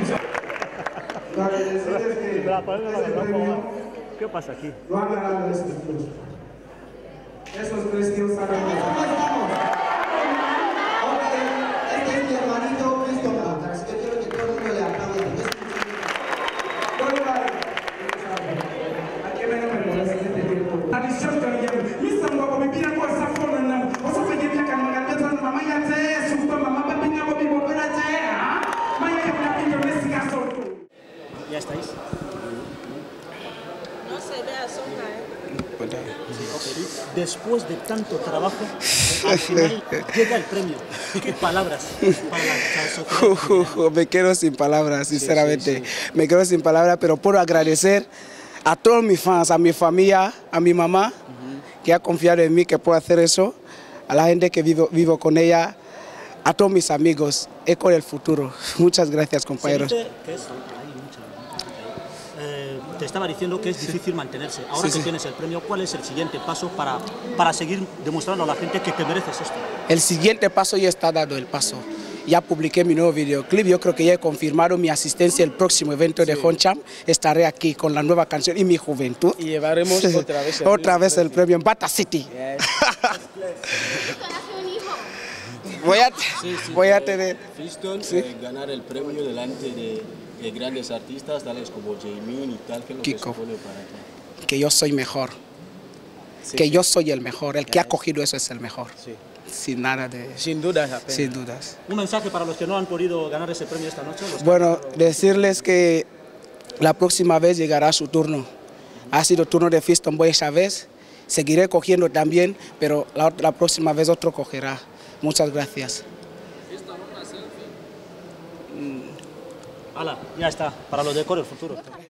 Para decirles que ese premio ¿Qué pasa aquí? lo han ganado esos tíos. Esos tres tíos saben que ¿cómo estamos? Ok, este es mi hermanito Christopher, así que quiero que todo el mundo le aplaude. Aquí vengo a memorar el siguiente tiempo. Tradición que me Mr. Mwako me pide por esa forma now. O sea, que ya que me gané toda mamá ya te super mamá me pide por mi volver a te, ¿ah? Maya que me pide por ese caso. ¿Ya estáis? No se ve a sombra, Después de tanto trabajo, al final llega el premio. ¿Qué palabras para la sociedad? Me quedo sin palabras, sinceramente. Me quedo sin palabras, pero puedo agradecer a todos mis fans, a mi familia, a mi mamá, que ha confiado en mí que puedo hacer eso, a la gente que vivo con ella, a todos mis amigos. Eco del futuro. Muchas gracias, compañeros. Te estaba diciendo que es difícil mantenerse. Ahora que tienes el premio, ¿cuál es el siguiente paso para seguir demostrando a la gente que te mereces esto? El siguiente paso ya está dado el paso. Ya publiqué mi nuevo videoclip, yo creo que ya he confirmado mi asistencia al próximo evento de Honcham. Estaré aquí con la nueva canción y mi juventud. Y llevaremos otra vez el premio en Bata City. Voy a tener... Fiston, ganar el premio delante de grandes artistas tales como Jaimeen y tal, ¿qué es lo que supone para ti? Que yo soy mejor, que yo soy el mejor, el que ha cogido eso es el mejor, sin nada de... Sin dudas apenas. Sin dudas. Un mensaje para los que no han podido ganar ese premio esta noche. Bueno, decirles que la próxima vez llegará su turno. Ha sido turno de Fiston Boy esa vez, seguiré cogiendo también, pero la próxima vez otro cogerá. Muchas gracias. Hala, ya está, para los de Core el futuro.